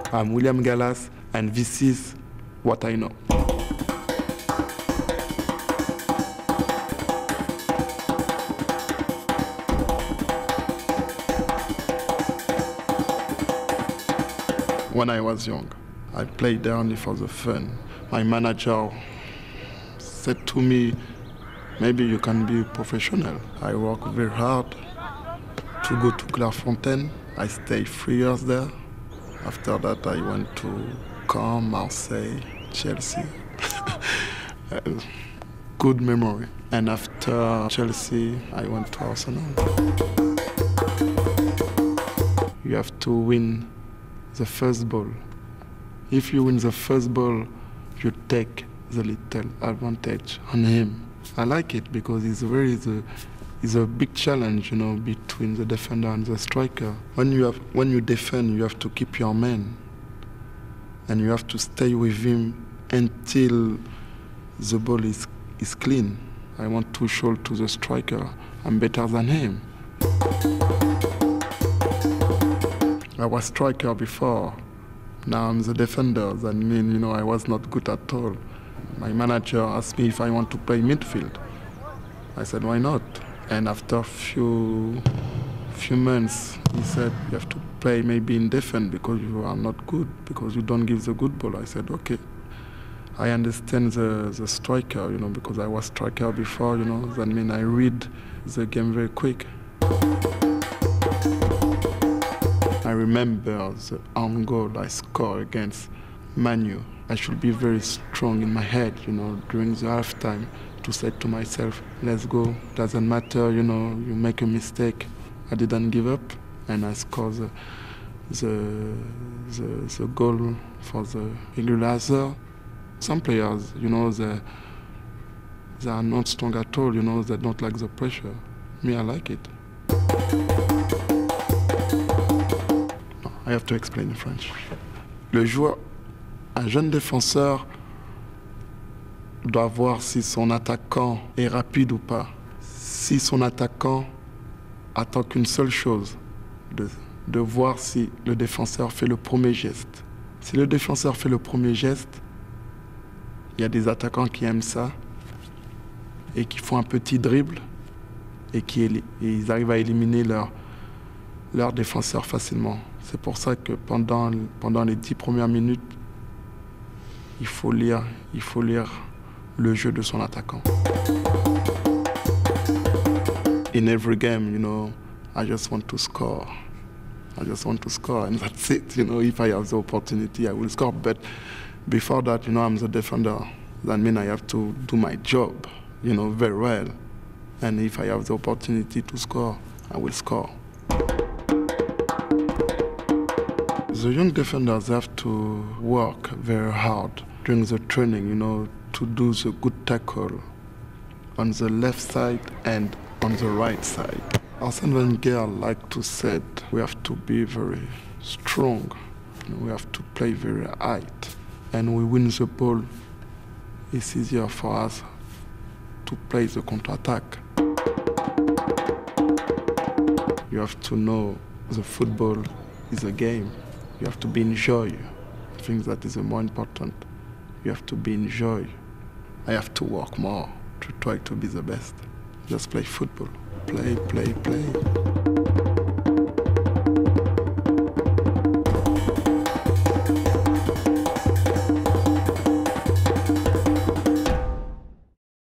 I'm William Gallas, and this is what I know. When I was young, I played there only for the fun. My manager said to me, maybe you can be professional. I worked very hard to go to Clairefontaine. I stayed 3 years there. After that, I went to Caen, Marseille, Chelsea. Good memory. And after Chelsea, I went to Arsenal. You have to win the first ball. If you win the first ball, you take the little advantage on him. I like it because it's a big challenge, between the defender and the striker. When you defend, you have to keep your man, and you have to stay with him until the ball is clean. I want to show to the striker I'm better than him. I was striker before. Now I'm the defender. That means, I was not good at all. My manager asked me if I want to play midfield. I said, why not? And after a few months, he said, you have to play maybe in defense because you are not good, because you don't give the good ball. I said, okay. I understand the striker, because I was striker before, that means I read the game very quick. I remember the own goal I scored against Man U. I should be very strong in my head, during the halftime, to say to myself, let's go, doesn't matter, you make a mistake. I didn't give up, and I scored the goal for the equalizer. Some players, they are not strong at all, they don't like the pressure. Me, I like it. No, I have to explain in French. Un jeune défenseur doit voir si son attaquant est rapide ou pas. Si son attaquant attend qu'une seule chose, de voir si le défenseur fait le premier geste. Si le défenseur fait le premier geste, il y a des attaquants qui aiment ça et qui font un petit dribble et ils arrivent à éliminer leur défenseur facilement. C'est pour ça que pendant les 10 premières minutes, il faut lire le jeu de son attaquant. In every game, I just want to score. I just want to score, and that's it. If I have the opportunity, I will score. But before that, I'm the defender. That means I have to do my job, very well. And if I have the opportunity to score, I will score. The young defenders have to work very hard during the training, to do the good tackle on the left side and on the right side. Arsène Wenger liked to say we have to be very strong. We have to play very high. And we win the ball, it's easier for us to play the counter-attack. You have to know the football is a game. You have to be enjoy. I think that is the more important. You have to be enjoy. I have to work more to try to be the best. Just play football. Play, play, play.